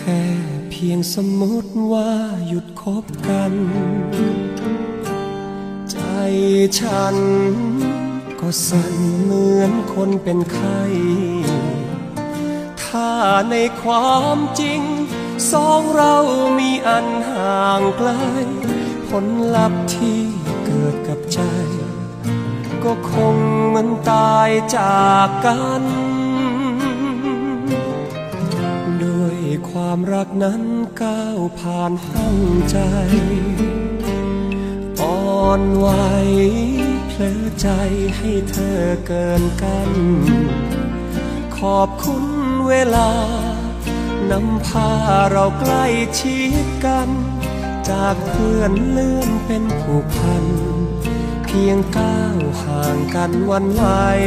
ค่เพียงสมมติว่าหยุดคบกันใจฉันก็สั่นเหมือนคนเป็นไข้ถ้าในความจริงสองเรามีอันห่างไกลผลลัพธ์ที่เกิดกับใจก็คงเหมือนตายจากกันด้วยความรักนั้นก้าวผ่านห้องใจอ่อนไหวเพลอใจให้เธอเกินกันขอบคุณเวลานำพาเราใกล้ชิดกันจากเพื่อนเลื่อนเป็นผูกพันเพียงก้าวห่างกันวันไหว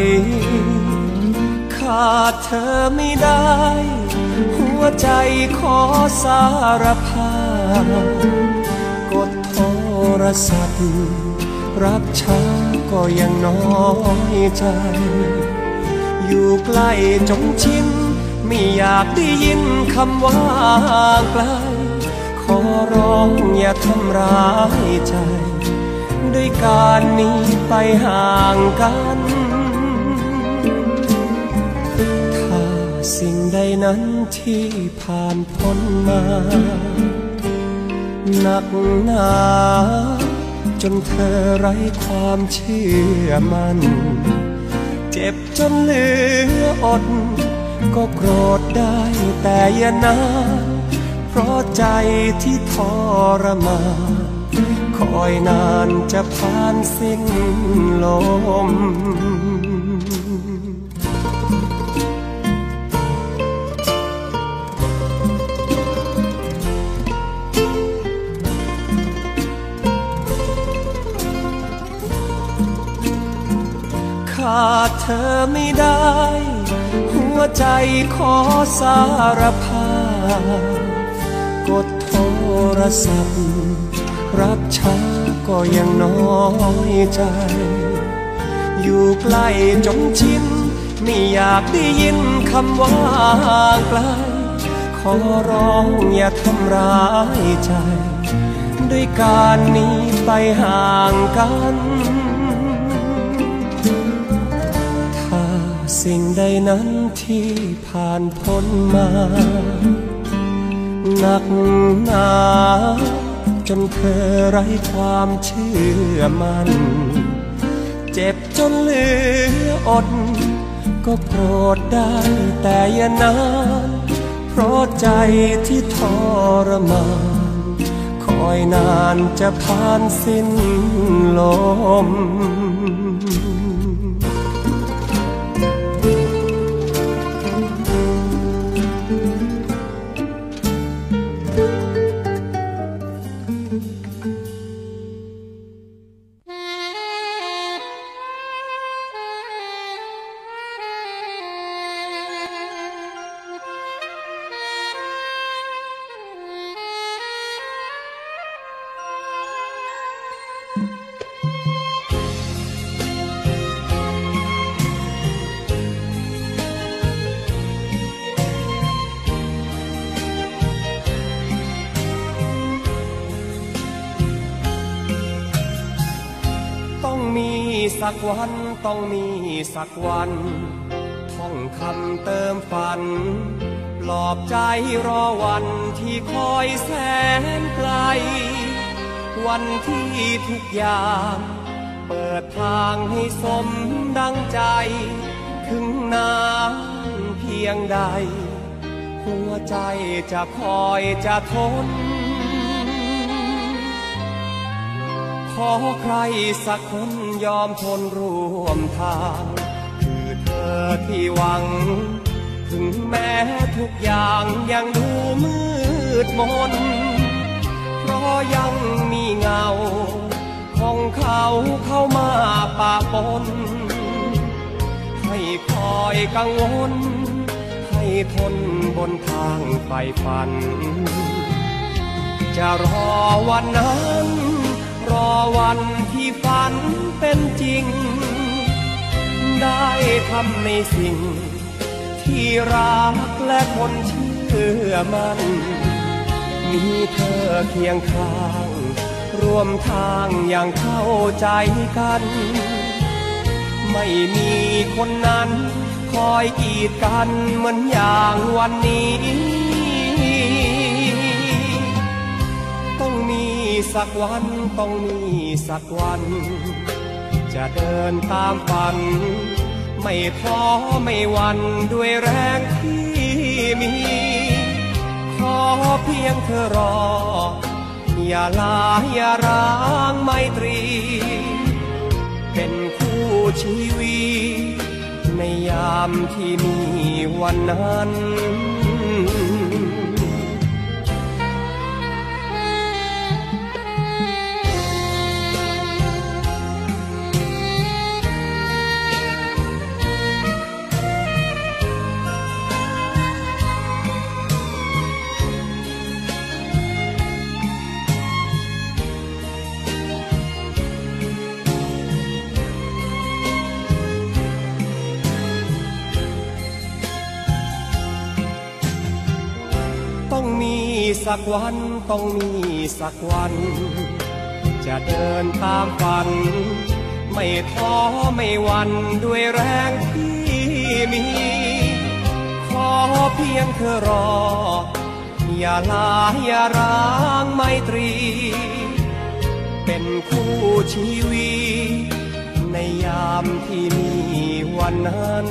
ขาดเธอไม่ได้หัวใจขอสารภาพกดโทรศัพท์รับช้าก็ยังน้อยใจอยู่ใกล้จนชินไม่อยากได้ยินคำว่าไกลขอร้องอย่าทำร้ายใจด้วยการหนีไปห่างกันถ้าสิ่งใดนั้นที่ผ่านพ้นมาหนักหนาจนเธอไร้ความเชื่อมั่นเจ็บจนเหลืออดก็โกรธได้แต่อย่านานเพราะใจที่ทรมานคอยนานจะผ่านสิ้นลมขาดเธอไม่ได้หัวใจขอสารภาพกดโทรศัพท์รับช้าก็ยังน้อยใจอยู่ใกล้จนชินไม่อยากได้ยินคำว่าไกลขอร้องอย่าทำร้ายใจด้วยการหนีไปห่างกันสิ่งใดนั้นที่ผ่านพ้นมาหนักหนาจนเธอไร้ความเชื่อมั่นเจ็บจนเหลืออดก็โกรธได้แต่อย่านานเพราะใจที่ทรมานคอยนานจะผ่านสิ้นลมสักวันต้องมีสักวันท่องคำเติมฝันปลอบใจรอวันที่คอยแสนไกลวันที่ทุกอย่างเปิดทางให้สมดังใจถึงนานเพียงใดหัวใจจะคอยจะทนขอใครสักคนยอมทนร่วมทางคือเธอที่หวังถึงแม้ทุกอย่างยังดูมืดมนเพราะยังมีเงาของเขาเข้ามาปะปนให้คอยกังวลให้ทนบนทางไฟฝันจะรอวันนั้นรอวันที่ฝันเป็นจริงได้ทำในสิ่งที่รักและคนเชื่อมันมีเธอเคียงข้างร่วมทางอย่างเข้าใจกันไม่มีคนนั้นคอยกีดกันเหมือนอย่างวันนี้ต้องมีสักวันต้องมีสักวันจะเดินตามฝันไม่ท้อไม่หวั่นด้วยแรงที่มีขอเพียงเธอรออย่าลาอย่าร้างไมตรีเป็นคู่ชีวิตในยามที่มีวันนั้นต้องมีสักวันต้องมีสักวันจะเดินตามฝันไม่ท้อไม่หวั่นด้วยแรงที่มีขอเพียงเธอรออย่าลาอย่าร้างไมตรีเป็นคู่ชีวิตในยามที่มีวันนั้น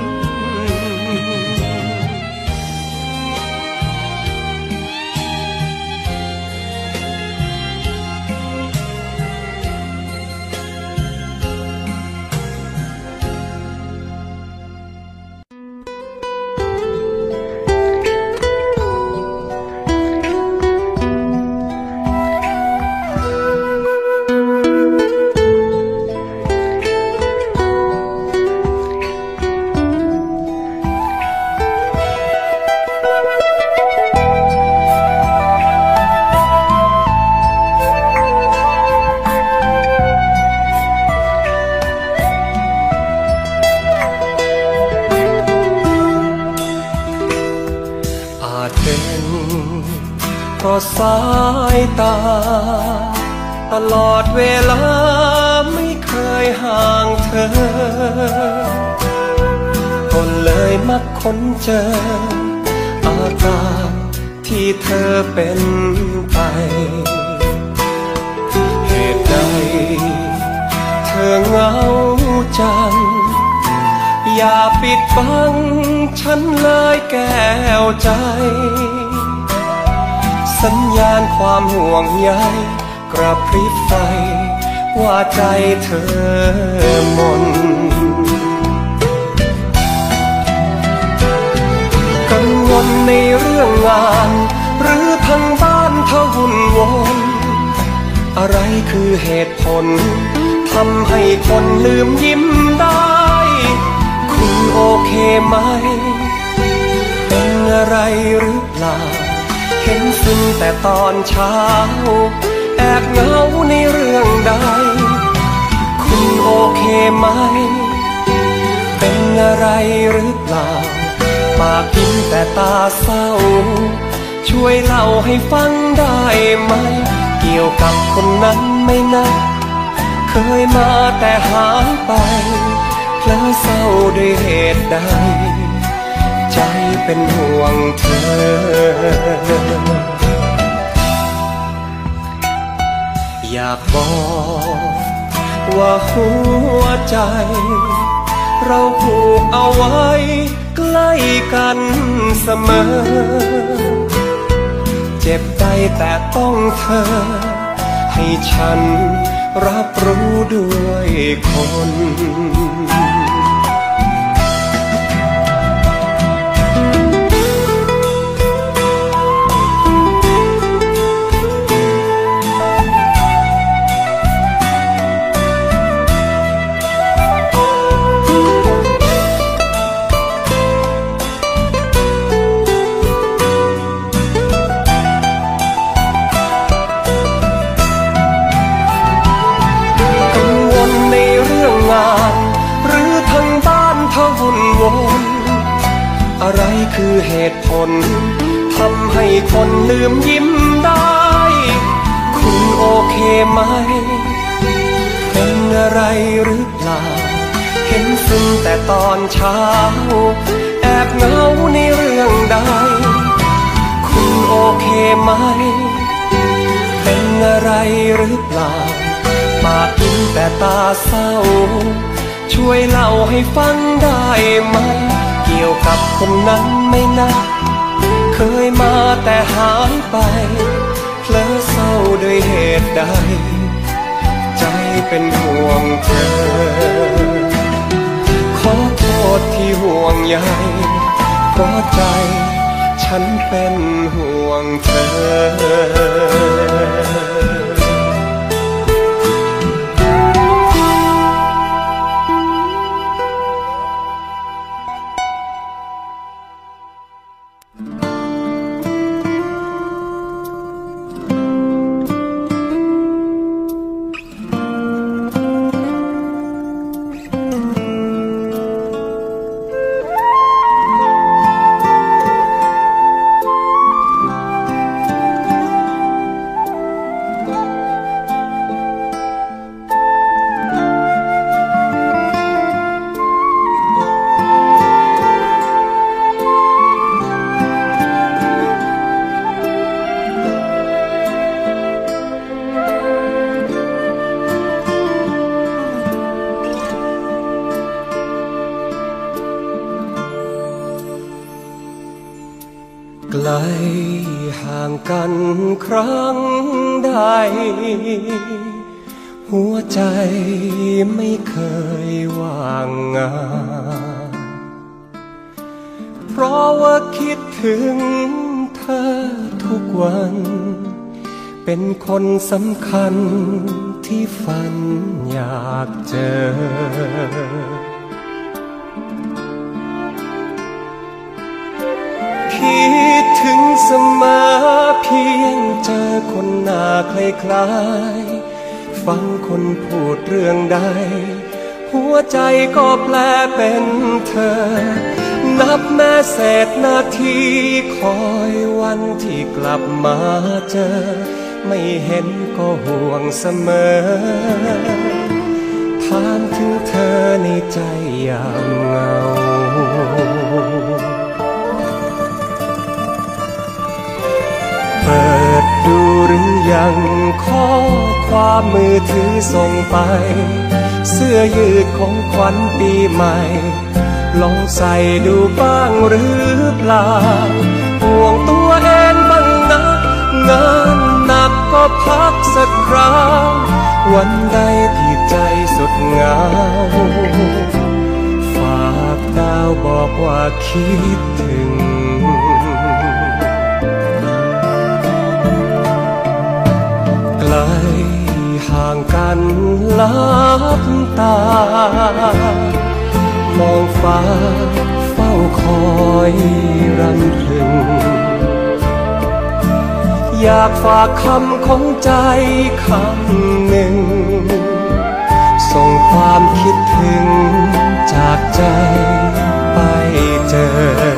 เพราะสายตาตลอดเวลาไม่เคยห่างเธอก็เลยมักค้นเจออาการที่เธอเป็นไปเหตุใดเธอเหงาจังอย่าปิดบังฉันเลยแก้วใจสัญญาณความห่วงใยกระพริบไฟว่าใจเธอหม่นกังวลในเรื่องงานหรือทั้งบ้านเธอวุ่นวนอะไรคือเหตุผลทำให้คนลืมยิ้มได้คุณโอเคไหมเป็นอะไรหรือเปล่าเห็นซึ้งแต่ตอนเช้าแอบเหงาในเรื่องใดคุณโอเคไหมเป็นอะไรหรือเปล่าปากยิ้มแต่ตาเศร้าช่วยเล่าให้ฟังได้ไหมเกี่ยวกับคนนั้นไม่นะเคยมาแต่หายไปเพลอเศร้าด้วยเหตุใดใจเป็นห่วงเธออยากบอกว่าหัวใจเราผูกเอาไว้ใกล้กันเสมอเจ็บใจแต่ต้องเธอให้ฉันรับรู้ด้วยคนวุ่นวายอะไรคือเหตุผลทำให้คนลืมยิ้มได้คุณโอเคไหมเป็นอะไรหรือเปล่าเห็นซึมแต่ตอนเช้าแอบเหงาในเรื่องใดคุณโอเคไหมเป็นอะไรหรือเปล่าปากยิ้มแต่ตาเศร้าช่วยเล่าให้ฟังได้ไหมเกี่ยวกับคนนั้นไม่นะเคยมาแต่หายไปเพลอเศร้าด้วยเหตุใดใจเป็นห่วงเธอขอโทษที่ห่วงใยเพราะใจฉันเป็นห่วงเธอไกลห่างกันครั้งใดหัวใจไม่เคยว่างงานเพราะว่าคิดถึงเธอทุกวันเป็นคนสำคัญที่ฝันอยากเจอคิดถึงเสมอเพียงเจอคนหน้าคล้ายๆฟังคนพูดเรื่องใดหัวใจก็แปลเป็นเธอนับแม้เศษนาทีคอยวันที่กลับมาเจอไม่เห็นก็ห่วงเสมอถามถึงเธอในใจยามเหงาเปิดดูหรือยังข้อความมือถือส่งไปเสื้อยืดของขวัญปีใหม่ลองใส่ดูบ้างหรือเปล่าห่วงตัวเองบ้างนะงานหนักก็พักสักครั้งวันใดที่ใจสุดเหงาฝากดาวบอกว่าคิดถึงไกลห่างกันลับตามองฟ้าเฝ้าคอยรำพึงอยากฝากคำของใจคำหนึ่งส่งความคิดถึงจากใจไปเจอ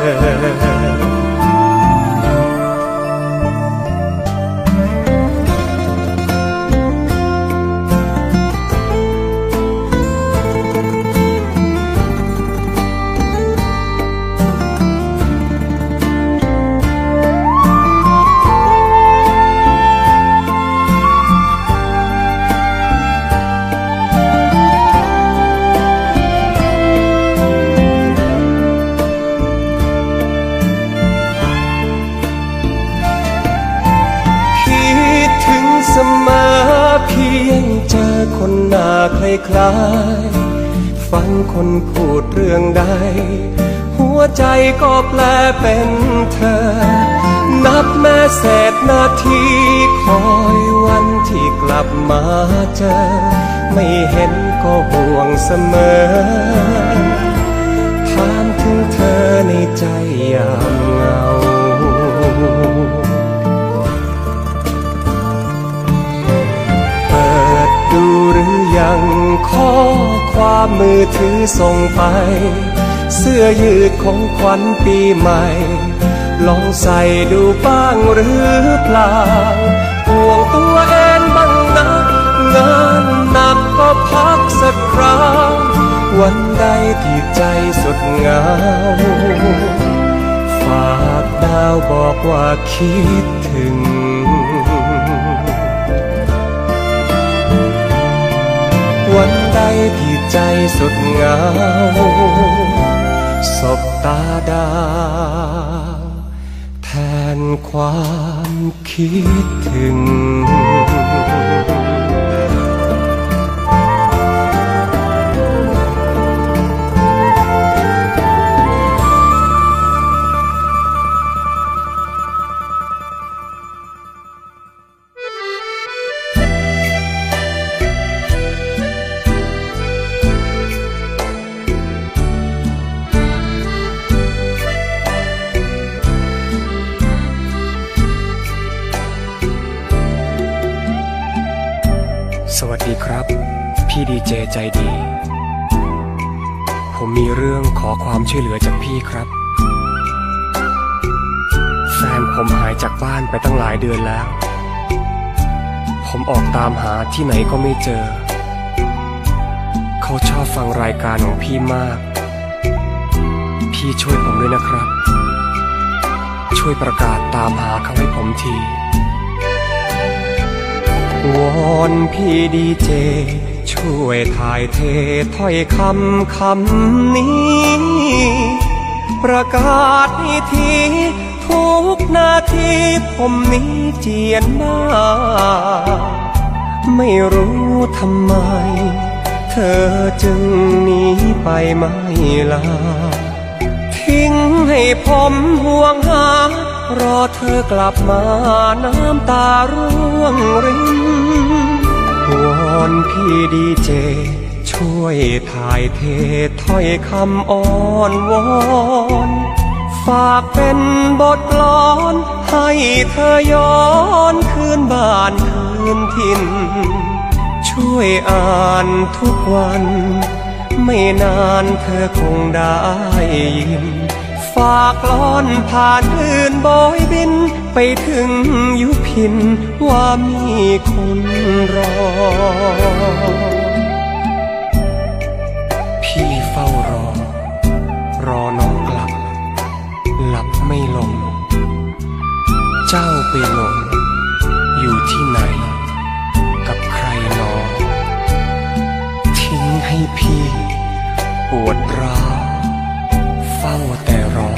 เพียงเจอคนหน้าคล้ายๆฟังคนพูดเรื่องใดหัวใจก็แปลเป็นเธอนับแม้เศษนาทีคอยวันที่กลับมาเจอไม่เห็นก็ห่วงเสมอถามถึงเธอในใจยามเหงาดูหรือยังข้อความมือถือส่งไปเสื้อยืดของขวัญปีใหม่ลองใส่ดูบ้างหรือเปล่าห่วงตัวเองบ้างนะงานหนักก็พักสักครั้งวันใดที่ใจสุดเหงาฝากดาวบอกว่าคิดถึงวันใดที่ใจสุดเหงาสบตาดาวแทนความคิดถึงสวัสดีครับพี่ดีเจใจดีผมมีเรื่องขอความช่วยเหลือจากพี่ครับแฟนผมหายจากบ้านไปตั้งหลายเดือนแล้วผมออกตามหาที่ไหนก็ไม่เจอเขาชอบฟังรายการของพี่มากพี่ช่วยผมด้วยนะครับช่วยประกาศตามหาเขาให้ผมทีวอนพี่ดีเจช่วยถ่ายเทถ้อยคำนี้ประกาศให้ทีทุกนาทีผมนี้เจียนมาไม่รู้ทำไมเธอจึงหนีไปไม่ลาทิ้งให้ผมห่วงหารอเธอกลับมาน้ำตาร่วงรินวอนพี่ดีเจช่วยถ่ายเทถ้อยคำอ้อนวอนฝากเป็นบทกลอนให้เธอย้อนคืนบ้านคืนถิ่นช่วยอ่านทุกวันไม่นานเธอคงได้ยินฝากกลอนผ่านคลื่นโบยบินไปถึงยุพินว่ามีคนรอพี่เฝ้ารอน้องกลับหลับไม่ลงเจ้าไปหลงอยู่ที่ไหนกับใครหนอทิ้งให้พี่ปวดร้าวเฝ้าแต่รอ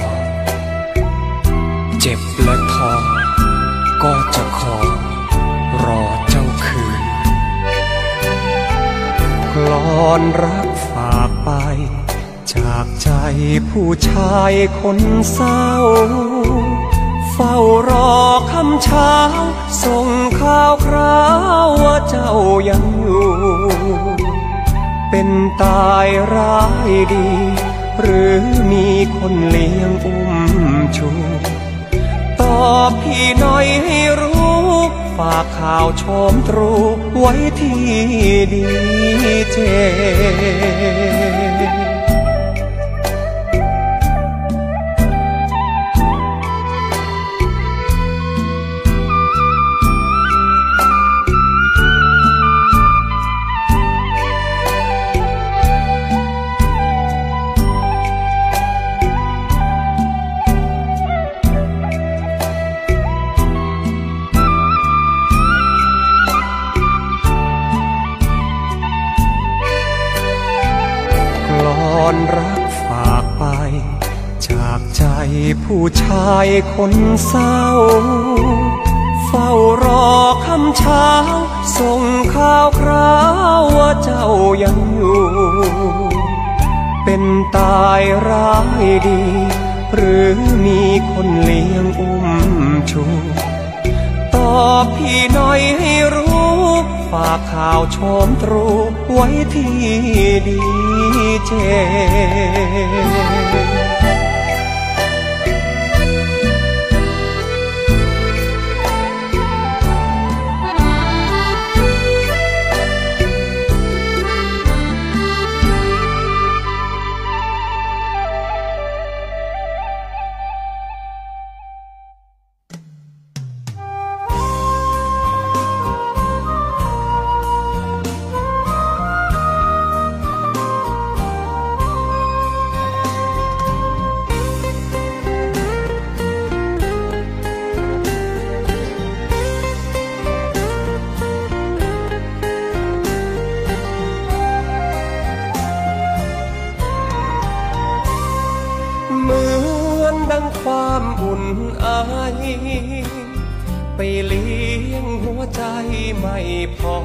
เจ็บและท้อก็จะขอรอเจ้าคืนกลอนรักฝากไปจากใจผู้ชายคนเศร้าเฝ้ารอคำเช้าส่งข่าวคราวว่าเจ้ายังอยู่เป็นตายร้ายดีหรือมีคนเลี้ยงอุ้มชูตอบพี่หน่อยให้รู้ฝากข่าวชมตรูไว้ที่ดีเจรักฝากไปจากใจผู้ชายคนเศร้าเฝ้ารอคำเช้าส่งข่าวคราวว่าเจ้ายังอยู่เป็นตายร้ายดีหรือมีคนเลี้ยงอุ้มชูตอบพี่หน่อยให้รู้ฝากข่าวชมตรูไว้ที่ดีเจไปเลี้ยงหัวใจไม่พอ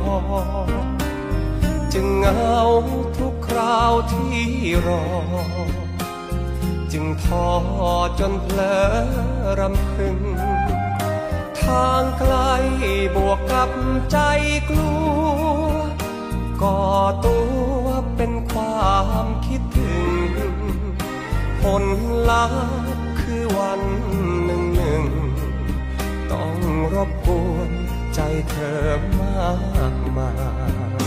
จึงเหงาทุกคราวที่รอจึงท้อจนเพลอรำพึงทางไกลบวกกับใจกลัวก่อตัวเป็นความคิดถึงผลลัพธ์คือวันหนึ่งต้องรบกวนใจเธอมากมาย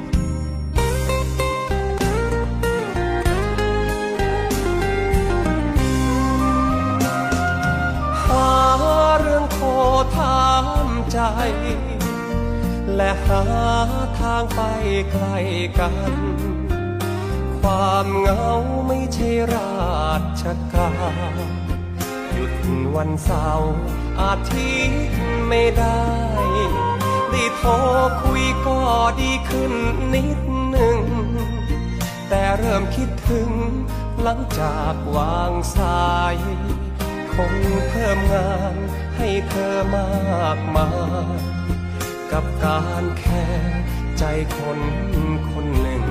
หาเรื่องโทรถามใจและหาทางไปไกลกันความเหงาไม่ใช่ราชการหยุดวันเสาร์อาทิตย์ไม่ได้ได้โทรคุยก็ดีขึ้นนิดหนึ่งแต่เริ่มคิดถึงหลังจากวางสายคงเพิ่มงานให้เธอมากมายกับการแค่ใจคนคนหนึ่ง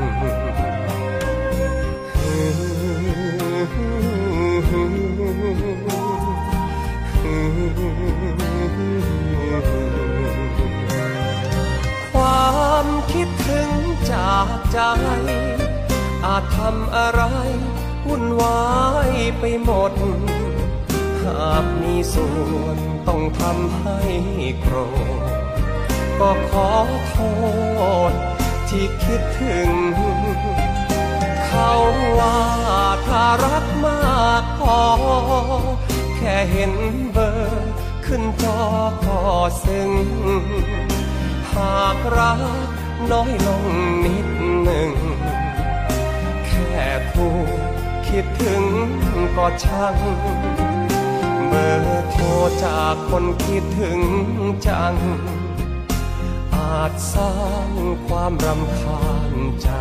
ความคิดถึงจากใจอาจทำอะไรวุ่นวายไปหมดหากมีส่วนต้องทำให้โกรธก็ขอโทษที่คิดถึงเขาว่าถ้ารักมากพอแค่เห็นเบอร์ขึ้นจอก็ซึ้งหากรักน้อยลงนิดหนึ่งแค่พูดคิดถึงก็ช่างเบอร์โทรจากคนคิดถึงจังอาจสร้างความรำคาญใจ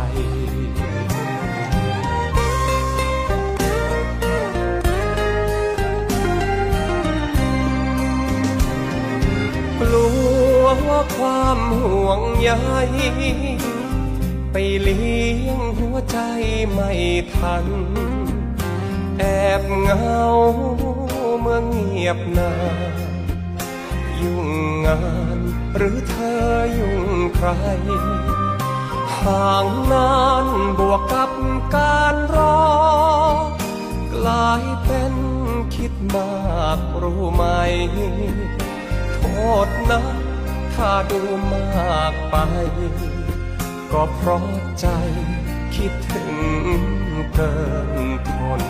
กลัวว่าความห่วงใยไปเลี้ยงหัวใจไม่ทันแอบเหงาเมื่อเงียบนานยุ่งงานหรือเธอยุ่งใครห่างนานบวกกับการรอกลายเป็นคิดมากรู้ไหมโทษนะถ้าดูมากไปก็เพราะใจคิดถึงเกินทน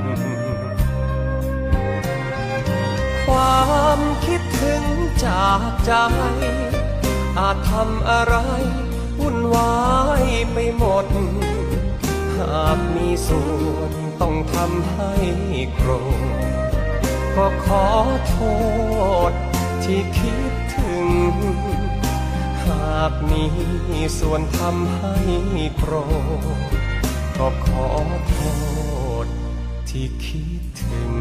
ความคิดถึงจากใจอาจทำอะไรวุ่นวายไปหมดหากมีส่วนต้องทำให้โกรธก็ขอโทษที่คิดถึงหากมีส่วนทำให้โกรธก็ขอโทษที่คิดถึง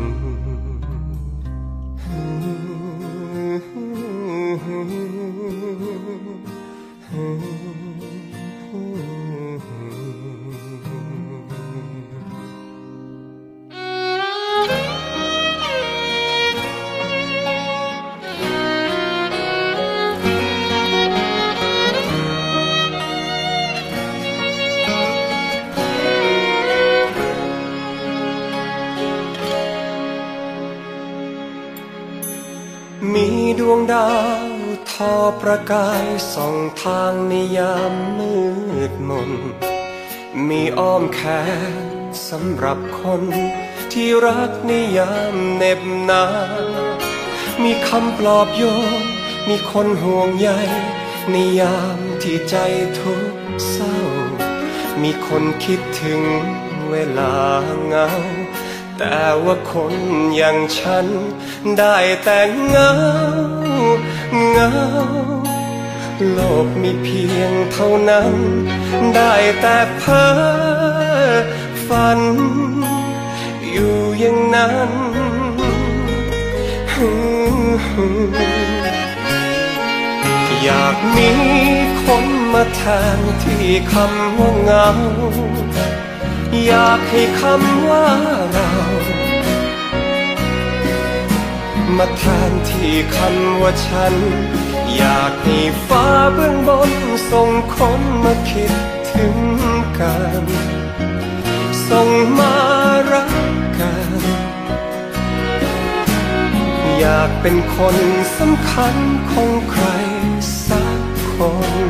มีดวงดาวทอประกายส่องทางในยามมืดมนมีอ้อมแขนสำหรับคนที่รักในยามเหน็บหนาวมีคำปลอบโยนมีคนห่วงใยในยามที่ใจทุกข์เศร้ามีคนคิดถึงเวลาเหงาแต่ว่าคนอย่างฉันได้แต่เหงาเหงาโลกมีเพียงเท่านั้นได้แต่เพ้อฝันอยู่อย่างนั้นอยากมีคนมาแทนที่คำว่าเหงาอยากให้คำว่าเรามาแทนที่คำว่าฉันอยากให้ฟ้าเบื้องบนส่งคนมาคิดถึงกันส่งมารักกันอยากเป็นคนสำคัญของใครสักคน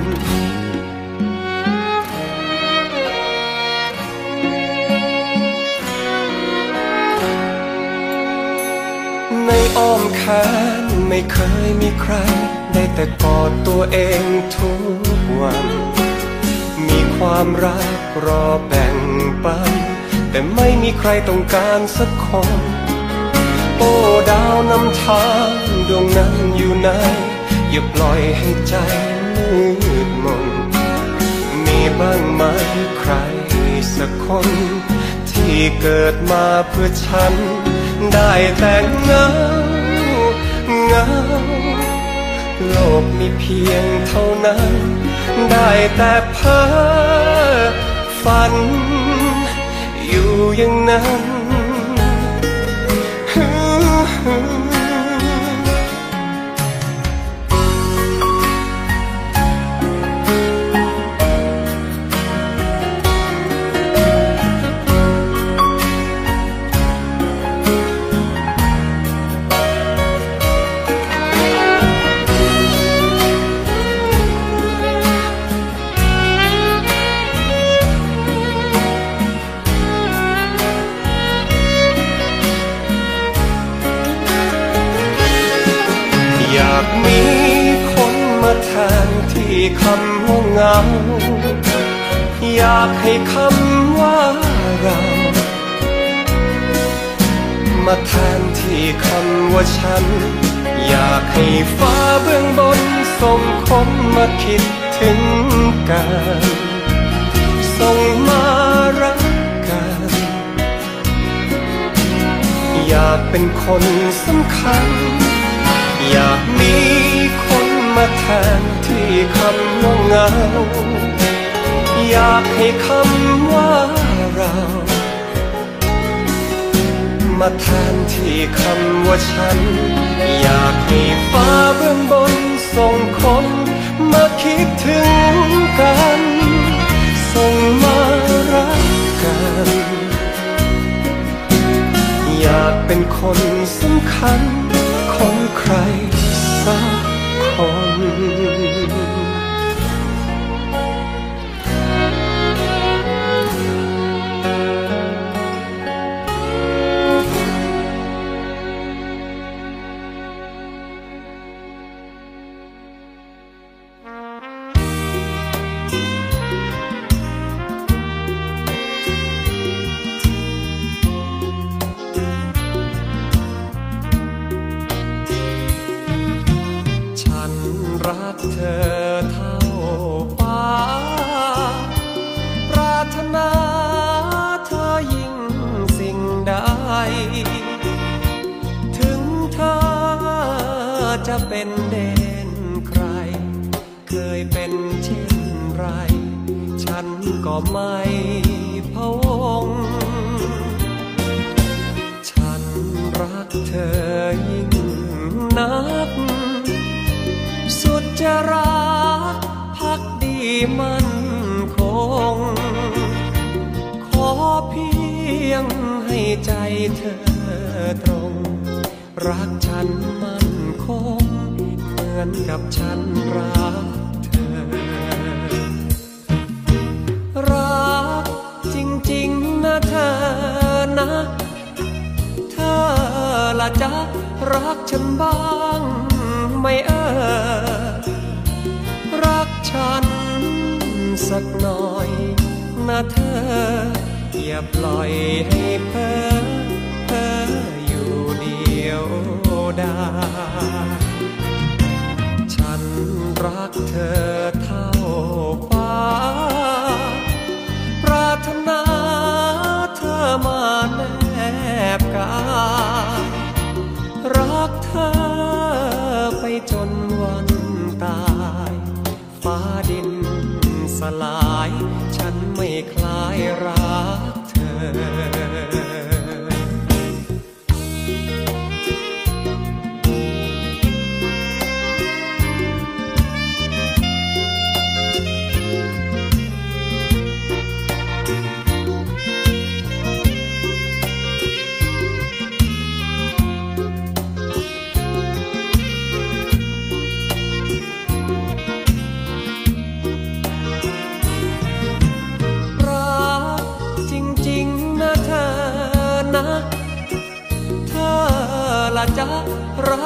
ในอ้อมแขนไม่เคยมีใครได้แต่กอดตัวเองทุกวันมีความรักรอแบ่งปันแต่ไม่มีใครต้องการสักคนโอ้ดาวนำทางดวงนั้นอยู่ไหนอย่าปล่อยให้ใจมืดมนมีบ้างไหมใครสักคนที่เกิดมาเพื่อฉันได้แต่เงาเงาโลกมีเพียงเท่านั้นได้แต่เพ้อฝันอยู่อย่างนั้นอยากมีคนมาแทนที่คำว่าเหงาอยากให้คำว่าเรามาแทนที่คำว่าฉันอยากให้ฟ้าเบื้องบนส่งคนมาคิดถึงกันส่งมารักกันอยากเป็นคนสำคัญอยากมีคนมาแทนที่คำว่าเหงาอยากให้คำว่าเรามาแทนที่คำว่าฉันอยากให้ฟ้าเบื้องบนส่งคนมาคิดถึงกันส่งมารักกันอยากเป็นคนสำคัญของใครสักคนรักเธอเท่าฟ้าปรารถนาเธอยิ่งสิ่งใดถึงเธอจะเป็นเด่นใครเคยเป็นเช่นไรฉันก็ไม่พะวงฉันรักเธอยิ่งนักสุดจะรักภักดีมั่นคงขอเพียงให้ใจเธอตรงรักฉันมั่นคงเหมือนกับฉันรักเธอรักจริงๆนะเธอนะเธอละจ๊ะรักฉันบ้างไม่รักฉันสักหน่อยนะเธออย่าปล่อยให้เพ้ออยู่เดียวดายฉันรักเธอเท่าฟ้าปรารถนาเธอมาแนบกายรักเธอไปจนวันตาย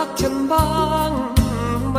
ฉันบ้างไหม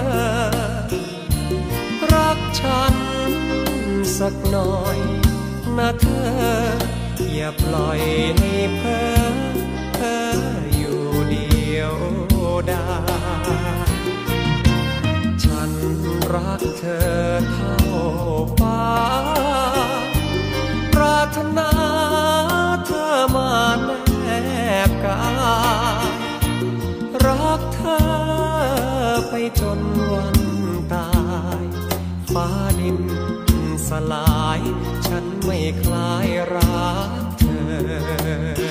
รักฉันสักหน่อยนะเธออย่าปล่อยให้เพ้ออยู่เดียวดายฉันรักเธอเท่าฟ้าปรารถนาเธอมาแนบกายรักเธอไปจนวันตายฟ้าดินสลายฉันไม่คล้ายรักเธอ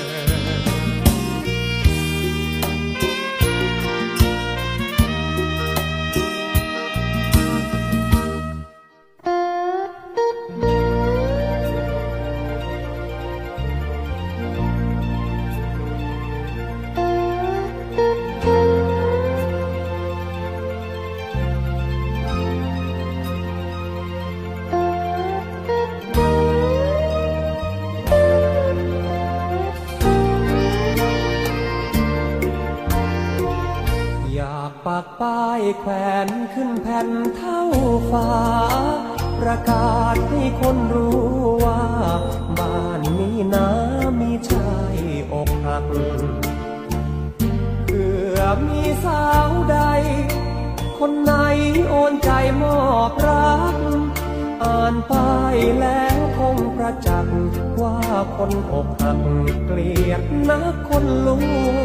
ปากป้ายแขวนขึ้นแผ่นเท่าฟ้าประกาศให้คนรู้ว่าบ้านนี้นะมีชายอกหักเพื่อมีสาวใดคนไหนโอนใจมอบรักอ่านป้ายแล้วคงประจักษ์ว่าคนอกหักเกลียดนักคนรู้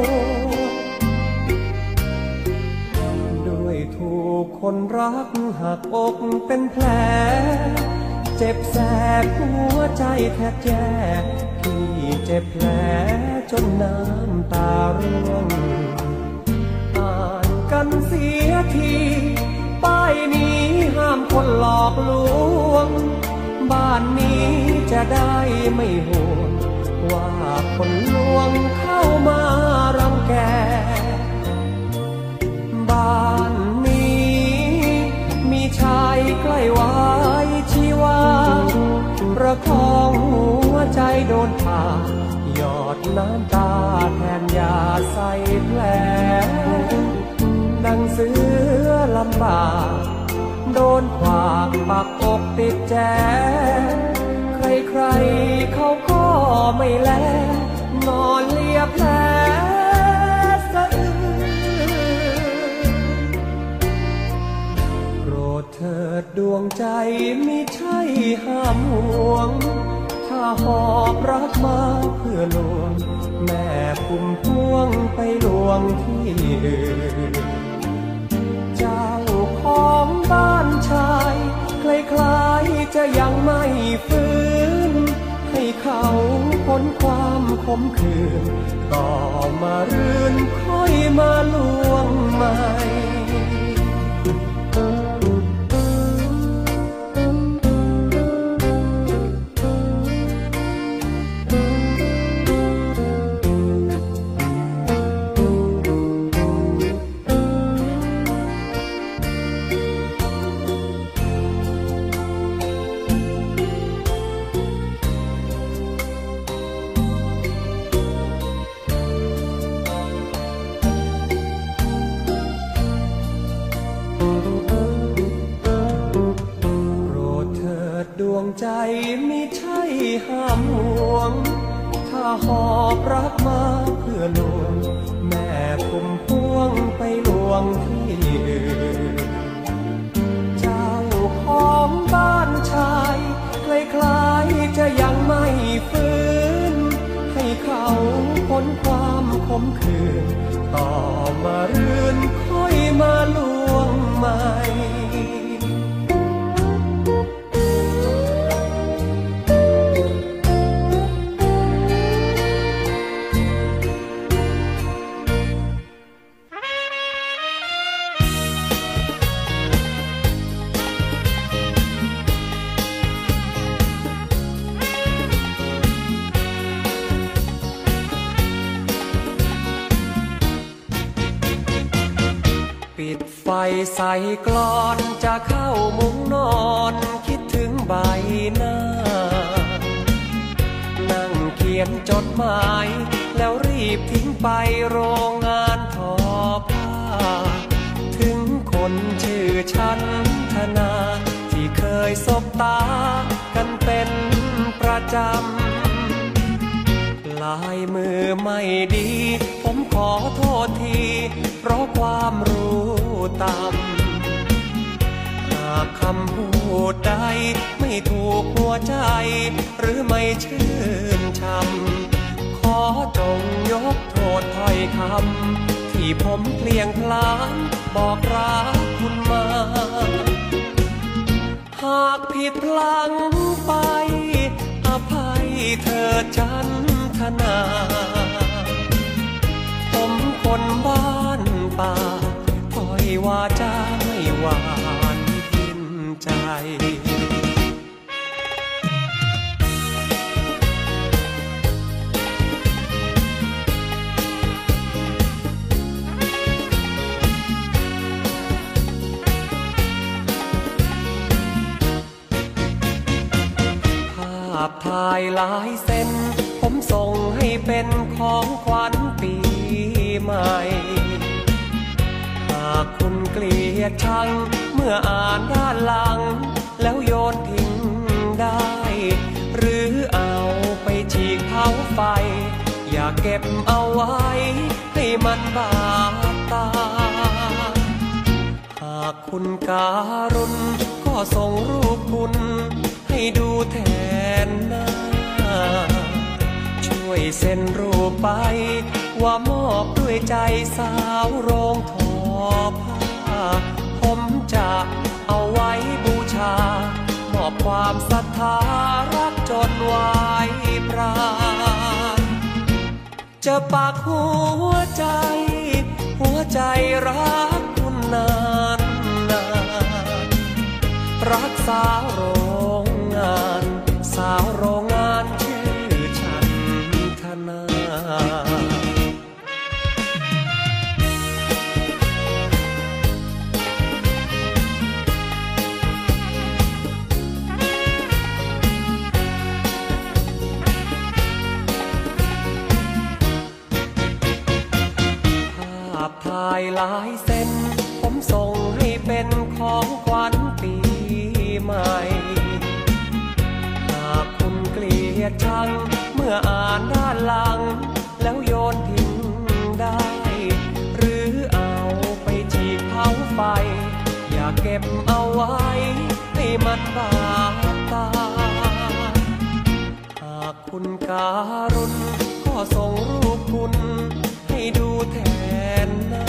ถูกคนรักหักอกเป็นแผลเจ็บแสบหัวใจแทบแย่พี่เจ็บแผลจนน้ำตาร่วงอ่านกันเสียทีป้ายนี้ห้ามคนหลอกลวงบ้านนี้จะได้ไม่ห่วงว่าคนลวงเข้ามารังแกบ้านมีชายใกล้ไว้ชีวาประคองหัวใจโดนผ่าหยอดน้ำตาแทนยาใส่แผลดังเสือลำบากโดนขวากปักอกติดแจใครๆเขาก็ไม่แลนอนเลียแผลเถิดดวงใจมิใช่ห้ามห่วงถ้าหอบรักมาเพื่อลวงแม่พุ่มพวงไปลวงที่อื่นเจ้าของบ้านชายคล้ายๆจะยังไม่ฟื้นให้เขาพ้นความขมขื่นต่อมารื่นค่อยมาลวงใหม่ใจมิใช่ห้ามห่วงถ้าหอบรักมาเพื่อลวงแม่พุ่มพวงไปลวงที่อื่นเจ้าของบ้านชายคล้ายๆจะยังไม่ฟื้นให้เขาพ้นความขมขื่นต่อมารื่นค่อยมาลวงใหม่ปิดไฟใส่กลอนจะเข้ามุ้งนอนคิดถึงใบหน้านั่งเขียนจดหมายแล้วรีบทิ้งไปโรงงานทอผ้าถึงคนชื่อฉันธนาที่เคยสบตากันเป็นประจำลายมือไม่ดีผมขอโทษทีเพราะความรู้ต่ำหากคำพูดใดไม่ถูกหัวใจหรือไม่ชื่นชำขอจงยกโทษถ้อยคำที่ผมเพลียงพลานบอกรักคุณมาหากผิดพลั้งไปอภัยเธอฉันธนาผมคนบ้านป่าปล่อยวาจาไม่หวานกินใจภาพถ่ายหลายเส้นผมส่งให้เป็นของขวัญปีใหม่หากคุณเกลียดชังเมื่ออ่านด้านหลังแล้วโยนทิ้งได้หรือเอาไปฉีกเผาไฟอย่าเก็บเอาไว้ให้มันบาดตาหากคุณการุณก็ส่งรูปคุณให้ดูแทนหน้าช่วยเซ็นรูปไปว่ามอบด้วยใจสาวโรงทอผ้าผมจะเอาไว้บูชามอบความศรัทธารักจนไว้ปราณจะปักหัวใจรักคุณนานรักสาวโรงงานสาวโรงงานชื่อฉันธนาภาพถ่ายหลายเส้นผมส่งให้เป็นของขวัญปีใหม่หากคุณเกลียดชังเมื่ออ่านด้านหลังแล้วโยนทิ้งได้หรือเอาไปฉีกเผาไฟอย่าเก็บเอาไว้ให้มันบาดตาหากคุณการุณก็ส่งรูปคุณให้ดูแทนหน้า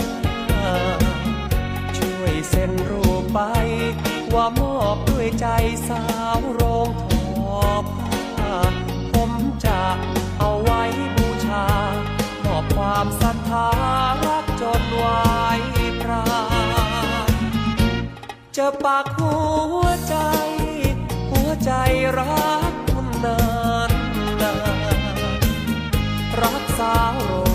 ช่วยเซ็นรูปไปว่ามอบด้วยใจสาวโรงทอผ้าผมจะเอาไว้บูชามอบความศรัทธารักจนไว้ปราณจะปักหัวใจรักคุณนานรักสาวโรง